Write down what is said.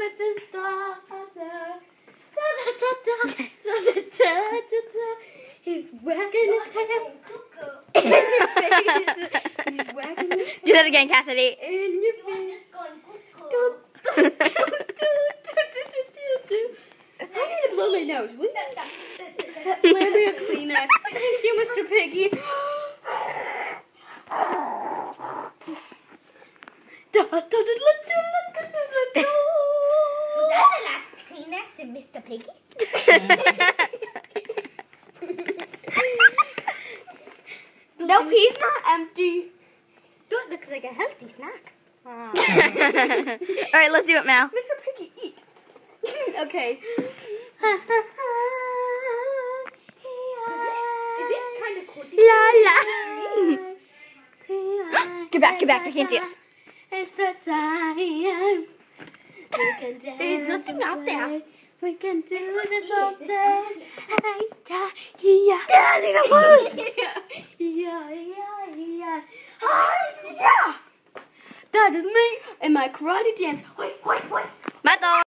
with his daughter. He's wagging his tail in your face. He's wagging his tail. Do that again, Cassidy. In your face. I need to blow my nose. Will you? Lend me a Kleenex. Thank you, Mr. Piggy. Was that the last Kleenex in Mr. Piggy? Nope, he's not empty. That looks like a healthy snack. All right, let's do it, Mal. Mr. Piggy, eat. Okay. Is it kind of cool? La la. Get back, I can't see us. It's the time. We can dance. There's nothing out there. We can do this all day. Yeah, That is me and my karate dance. My dog.